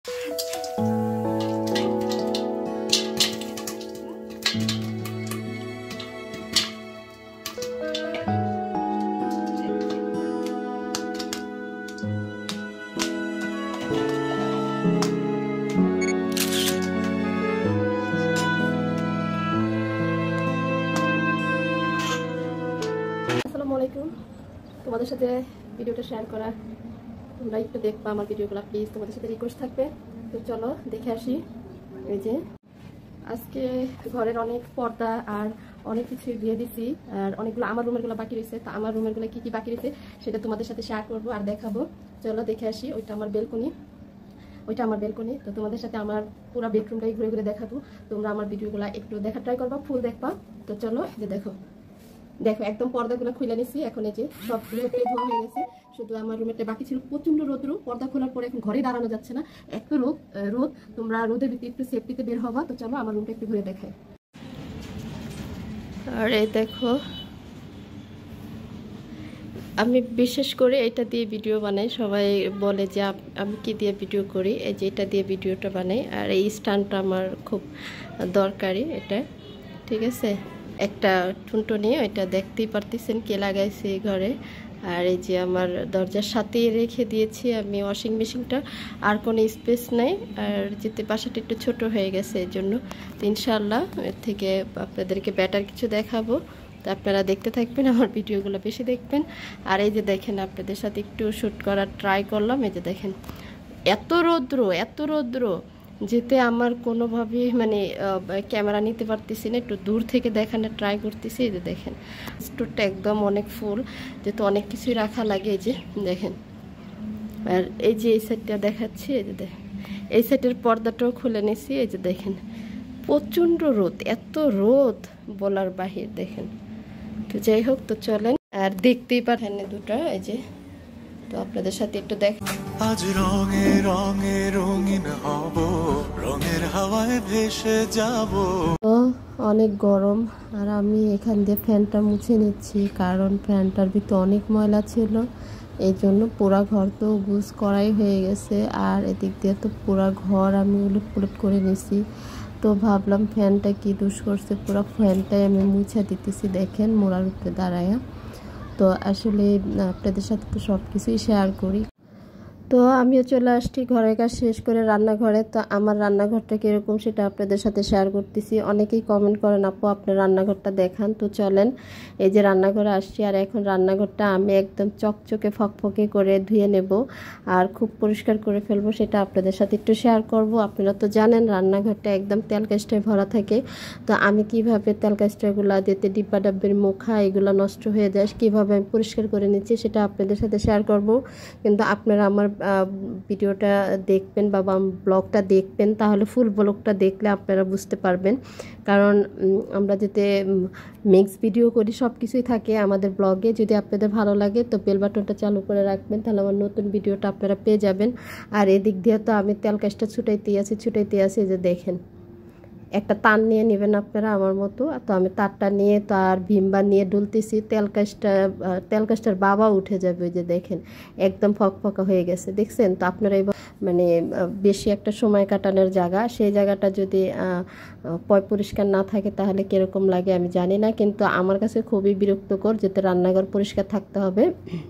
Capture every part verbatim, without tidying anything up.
তোমাদের সাথে ভিডিওটা শেয়ার করা, তোমরা একটু দেখবা আমার ভিডিওগুলো প্লিজ, তোমাদের সাথে রিকোয়েস্ট থাকবে। তো চলো দেখে আসি। এই যে আজকে ঘরের অনেক পর্দা আর অনেক কিছু দিয়ে দিছি, আর অনেকগুলো আমার রুমের গুলো বাকি রয়েছে। তো আমার রুমের গুলো কি কি বাকি রয়েছে সেটা তোমাদের সাথে শেয়ার করবো আর দেখাবো। চলো দেখে আসি। ওইটা আমার বেলকনি, ওইটা আমার বেলকনি। তো তোমাদের সাথে আমার পুরো বেডরুমটাই ঘুরে ঘুরে দেখাবো। তোমরা আমার ভিডিওগুলো একটু দেখা ট্রাই করবা, ফুল দেখবা। তো চলো যে দেখো দেখো একদম পর্দাগুলো খুলে নিছি। এখন এই যে সবগুলো ধোয়া হয়ে গেছে, শুধু আমার রুমেরটা বাকি ছিল। প্রচন্ড রোদ, পর্দা খোলার পরে এখন ঘরে দাঁড়ানো যাচ্ছে না, এত রোদ রোদ তোমরা রোদের ভিতরে একটু সেফটিতে বের হবা। তো চলো আমার রুমটা একটু ঘুরে দেখাই। আর এই দেখো আমি বিশেষ করে এটা দিয়ে ভিডিও বানাই। সবাই বলে যে আমি কি দিয়ে ভিডিও করি, এই যে এটা দিয়ে ভিডিওটা বানাই। আর এই স্ট্যান্ডটা আমার খুব দরকারি, এটা ঠিক আছে। একটা টুনটুনি, ওইটা দেখতেই পারতেছেন কে লাগাইছে এই ঘরে। আর এই যে আমার দরজার সাথেই রেখে দিয়েছি আমি ওয়াশিং মেশিনটা, আর কোনো স্পেস নেই। আর যেতে বাসাটা একটু ছোট হয়ে গেছে এই জন্য। তো ইনশাআল্লাহ এর থেকে আপনাদেরকে বেটার কিছু দেখাবো। তো আপনারা দেখতে থাকবেন, আমার ভিডিওগুলো বেশি দেখবেন। আর এই যে দেখেন আপনাদের সাথে একটু শ্যুট করার ট্রাই করলাম। এই যে দেখেন এত রৌদ্র, এত রৌদ্র যেতে আমার কোনোভাবেই মানে ক্যামেরা নিতে পারতেছি না, একটু দূর থেকে দেখানোর ট্রাই করতেছি। এই যে দেখেন স্টোরটা একদম অনেক ফুল, যেহেতু অনেক কিছুই রাখা লাগে। এই যে দেখেন, আর এই যে এই সাইডটা দেখাচ্ছি, এই যে দেখেন এই সাইডের পর্দাটাও খুলে নিছি। এই যে দেখেন প্রচণ্ড রোদ, এত রোদ বলার বাহির। দেখেন তো যাই হোক, তো চলেন আর দেখতেই পারেন দুটা। এই যে তো আপনাদের সাথে একটু দেখ। আজ রঙে রঙে রঙিন হব, রঙের হাওয়ায় ভেসে যাব। তো অনেক গরম, আর আমি এখান দিয়ে ফ্যানটা মুছে নিচ্ছি, কারণ ফ্যানটার ভিতরে অনেক ময়লা ছিল। এই জন্য পুরা ঘর তো গুছ করাই হয়ে গেছে, আর এদিক দিয়ে তো পুরা ঘর আমি উলট পুলট করে নিছি। তো ভাবলাম ফ্যানটা কি দোষ করছে, পুরো ফ্যানটাই আমি মুছে দিতেছি। দেখেন মোড়ার উপরে দাঁড়ায়া। তো আসলে আপনাদের সাথে তো সব কিছুই শেয়ার করি। তো আমিও চলে আসছি ঘরের কাজ শেষ করে রান্নাঘরে। তো আমার রান্নাঘরটা কীরকম সেটা আপনাদের সাথে শেয়ার করতেছি। অনেকেই কমেন্ট করেন আপু আপনার রান্নাঘরটা দেখান। তো চলেন এই যে রান্নাঘরে আসছি, আর এখন রান্নাঘরটা আমি একদম চকচকে ফকফকে করে ধুয়ে নেব আর খুব পরিষ্কার করে ফেলবো, সেটা আপনাদের সাথে একটু শেয়ার করব। আপনারা তো জানেন রান্নাঘরটা একদম তেল কাস্টায় ভরা থাকে। তো আমি কিভাবে তেল কাস্টাগুলো যেতে ডিব্বা ডাব্বের মুখা এগুলো নষ্ট হয়ে যায় কীভাবে আমি পরিষ্কার করে নিচ্ছি সেটা আপনাদের সাথে শেয়ার করব। কিন্তু আপনারা আমার ভিডিওটা দেখবেন বা ব্লগটা দেখবেন, তাহলে ফুল ব্লগটা দেখলে আপনারা বুঝতে পারবেন। কারণ আমরা যেতে মিক্স ভিডিও করি, সব কিছুই থাকে আমাদের ব্লগে। যদি আপনাদের ভালো লাগে তো বেল বাটনটা চালু করে রাখবেন, তাহলে আমার নতুন ভিডিওটা আপনারা পেয়ে যাবেন। আর এদিক দিয়ে তো আমি তেল কাজটা ছুটাইতে আছি ছুটাইতে আছি যে দেখেন একটা তার নিয়ে নেবেন আপনারা আমার মতো। তো আমি তারটা নিয়ে তার ভিমবা নিয়ে ডুলতেছি, তেল কাজটা তেল কাজটার বাবা উঠে যাবে। ওই যে দেখেন একদম ফকফকা হয়ে গেছে, দেখছেন? তো আপনারা এবার মানে বেশি একটা সময় কাটানোর জায়গা, সেই জায়গাটা যদি পয় পরিষ্কার না থাকে তাহলে কীরকম লাগে আমি জানি না, কিন্তু আমার কাছে খুবই বিরক্তকর যেতে রান্নাঘর পরিষ্কার থাকতে হবে।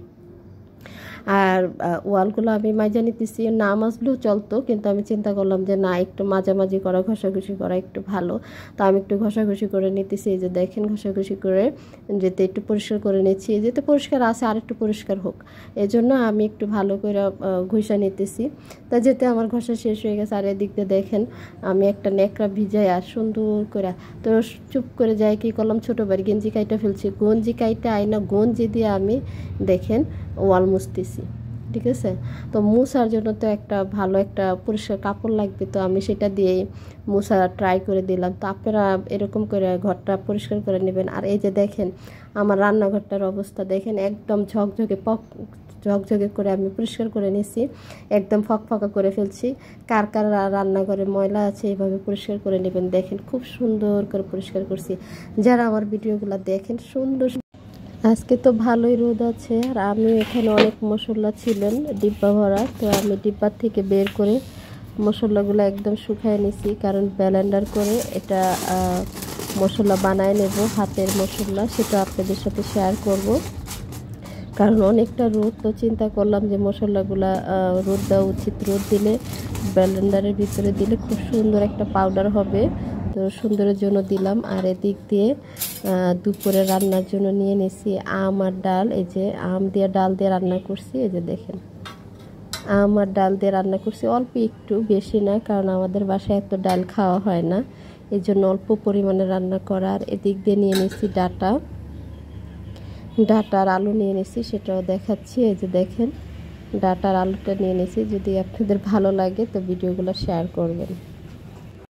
আর ওয়ালগুলো আমি মাজা নিতেছি, না মাজলেও চলতো, কিন্তু আমি চিন্তা করলাম যে না একটু মাঝামাঝি করা, ঘষাঘষি করা একটু ভালো। তো আমি একটু ঘষাঘষি করে নিতেছি। এই যে দেখেন ঘষাঘষি করে যেতে একটু পরিষ্কার করে নিচ্ছি, যেতে পরিষ্কার আছে আর একটু পরিষ্কার হোক, এই জন্য আমি একটু ভালো করে ঘষা নিতেছি। তা যেতে আমার ঘষা শেষ হয়ে গেছে। আর এদিক দিয়ে দেখেন আমি একটা নেকড়া ভিজাই আর সুন্দর করে, তো চুপ করে যাই কি করলাম, ছোটো বাড়ি গেঞ্জি কাইটা ফেলছি, গঞ্জি কাইটা আইনা গঞ্জি দিয়ে আমি দেখেন ওয়াল মুছতেছি, ঠিক আছে? তো মুছার জন্য তো একটা ভালো একটা পরিষ্কার কাপড় লাগবে, তো আমি সেটা দিয়েই মুছা ট্রাই করে দিলাম। তো আপনারা এরকম করে ঘরটা পরিষ্কার করে নেবেন। আর এই যে দেখেন আমার রান্নাঘরটার অবস্থা দেখেন, একদম ঝকঝকে পক ঝকঝকে করে আমি পরিষ্কার করে নিছি, একদম ফকফকা করে ফেলছি। কার কার রান্নাঘরে ময়লা আছে এইভাবে পরিষ্কার করে নেবেন। দেখেন খুব সুন্দর করে পরিষ্কার করছি। যারা আমার ভিডিওগুলো দেখেন সুন্দর, আজকে তো ভালোই রোদ আছে। আর আমি এখানে অনেক মশলা ছিলেন ডিব্বা ভরা, তো আমি ডিব্বার থেকে বের করে মশলাগুলো একদম শুকায় নিছি, কারণ ব্লেন্ডার করে এটা মশলা বানায় নেব, হাতের মশলা, সেটা আপনাদের সাথে শেয়ার করব। কারণ অনেকটা রোদ, তো চিন্তা করলাম যে মশলাগুলা রোদ দেওয়া উচিত, রোদ দিলে ব্লেন্ডারের ভিতরে দিলে খুব সুন্দর একটা পাউডার হবে, তো সুন্দরের জন্য দিলাম। আর এদিক দিয়ে দুপুরে রান্নার জন্য নিয়ে নিছি আম আর ডাল। এই যে আম দিয়ে ডাল দিয়ে রান্না করছি, এই যে দেখেন আম আর ডাল দিয়ে রান্না করছি, অল্প একটু, বেশি না, কারণ আমাদের বাসায় এত ডাল খাওয়া হয় না, এই জন্য অল্প পরিমাণে রান্না করা। আর এদিক দিয়ে নিয়ে নিছি ডাটা, ডাটার আলু নিয়ে নিছি, সেটাও দেখাচ্ছি। এই যে দেখেন ডাটার আলুটা নিয়ে নিছি। যদি আপনাদের ভালো লাগে তো ভিডিওগুলো শেয়ার করবেন।